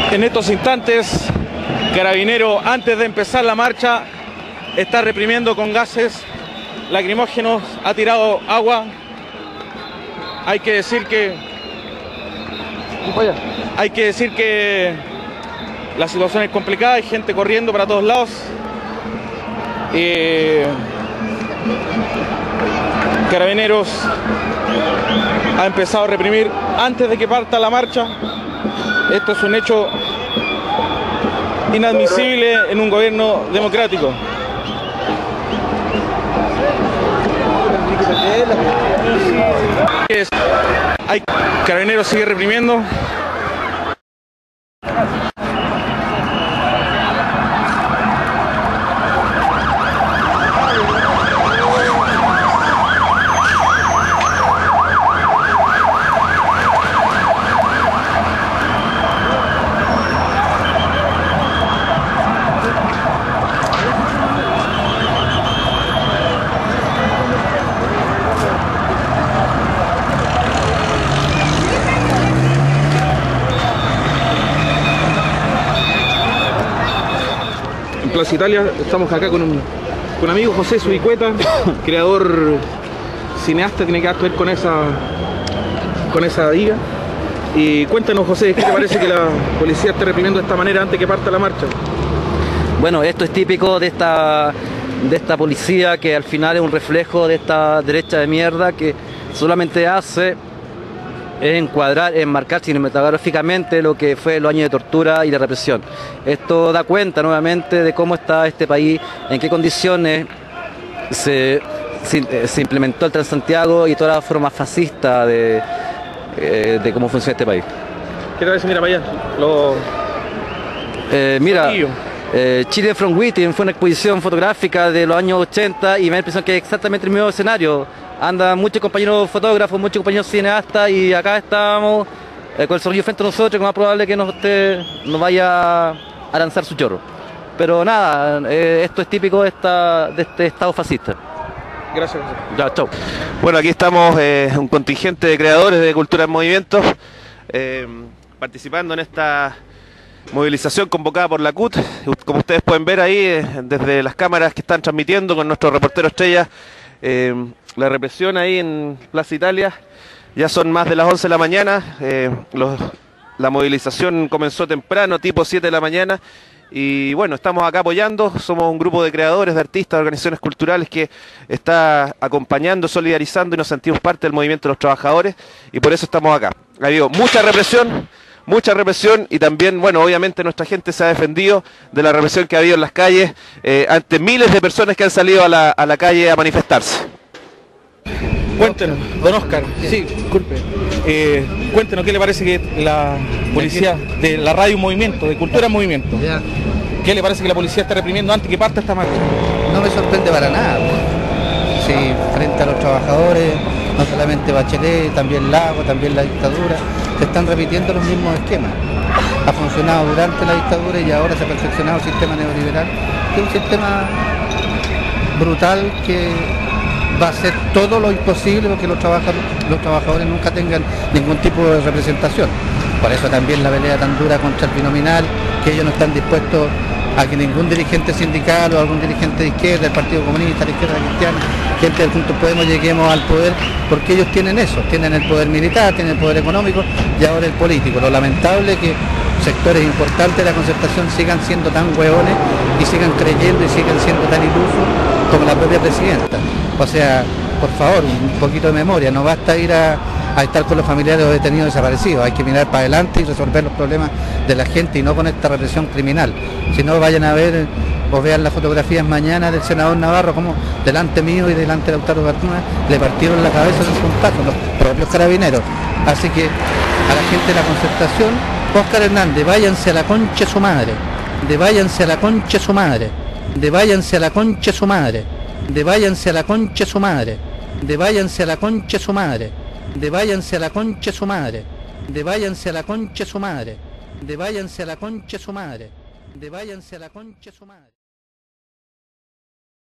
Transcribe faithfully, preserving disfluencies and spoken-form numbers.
En estos instantes, Carabineros, antes de empezar la marcha, está reprimiendo con gases lacrimógenos, ha tirado agua. Hay que decir que hay que decir que la situación es complicada, hay gente corriendo para todos lados. Eh, Carabineros ha empezado a reprimir antes de que parta la marcha. Esto es un hecho inadmisible en un gobierno democrático. Hay Carabineros sigue reprimiendo. Plaza Italia, estamos acá con un, con un amigo José Zubicueta, creador, cineasta, tiene que ver con esa con esa diga. Y cuéntanos, José, ¿qué te parece que la policía esté reprimiendo de esta manera antes que parta la marcha? Bueno, esto es típico de esta, de esta policía, que al final es un reflejo de esta derecha de mierda que solamente hace es encuadrar, enmarcar cinematográficamente lo que fue los años de tortura y de represión. Esto da cuenta nuevamente de cómo está este país, en qué condiciones se, se, se implementó el Transantiago y toda la forma fascista de, eh, de cómo funciona este país. ¿Qué te parece? Mira para allá. Lo... Eh, mira, eh, Chile from Within fue una exposición fotográfica de los años ochenta y me da la impresión que es exactamente el mismo escenario. Andan muchos compañeros fotógrafos, muchos compañeros cineastas y acá estamos eh, con el zorrillo frente a nosotros, que es más probable que nos, te, nos vaya a lanzar su chorro. Pero nada, eh, esto es típico de, esta, de este estado fascista. Gracias. Ya, chau. Bueno, aquí estamos eh, un contingente de creadores de Cultura en Movimiento, eh, participando en esta movilización convocada por la C U T. Como ustedes pueden ver ahí, eh, desde las cámaras que están transmitiendo con nuestro reportero estrella, eh, la represión ahí en Plaza Italia. Ya son más de las once de la mañana, eh, los, la movilización comenzó temprano, tipo siete de la mañana, y bueno, estamos acá apoyando. Somos un grupo de creadores, de artistas, de organizaciones culturales que está acompañando, solidarizando, y nos sentimos parte del movimiento de los trabajadores, y por eso estamos acá. Ha habido mucha represión, mucha represión, y también, bueno, obviamente nuestra gente se ha defendido de la represión que ha habido en las calles, eh, ante miles de personas que han salido a la, a la calle a manifestarse. Cuéntenos, don Oscar, sí, disculpe, eh, cuéntenos qué le parece que la policía de la radio Movimiento, de Cultura en Movimiento, Ya. ¿qué le parece que la policía está reprimiendo antes que parta esta marcha? No me sorprende para nada. Sí, frente a los trabajadores, no solamente Bachelet, también Lago, también la dictadura, se están repitiendo los mismos esquemas. Ha funcionado durante la dictadura y ahora se ha perfeccionado el sistema neoliberal, que es un sistema brutal que va a hacer todo lo imposible porque los trabajadores, los trabajadores nunca tengan ningún tipo de representación. Por eso también la pelea tan dura contra el binominal, que ellos no están dispuestos a que ningún dirigente sindical o algún dirigente de izquierda, del Partido Comunista, de la izquierda cristiana, gente del Juntos Podemos, lleguemos al poder, porque ellos tienen eso, tienen el poder militar, tienen el poder económico y ahora el político. Lo lamentable es que sectores importantes de la concertación sigan siendo tan hueones y sigan creyendo y sigan siendo tan ilusos como la propia presidenta. O sea, por favor, un poquito de memoria, no basta ir a, a estar con los familiares de los detenidos desaparecidos, hay que mirar para adelante y resolver los problemas de la gente y no con esta represión criminal. Si no, vayan a ver o vean las fotografías mañana del senador Navarro, como delante mío y delante de Lautaro Gartuna le partieron la cabeza de un puntazo, los propios carabineros. Así que a la gente de la concertación, Óscar Hernández, váyanse a la concha de su madre, de váyanse a la concha de su madre, de váyanse a la concha de su madre, de váyanse a la concha de su madre, de váyanse a la concha de su madre, de váyanse a la concha de su madre, de váyanse a la concha de su madre, de váyanse a la concha de su madre, de váyanse a la concha de su madre.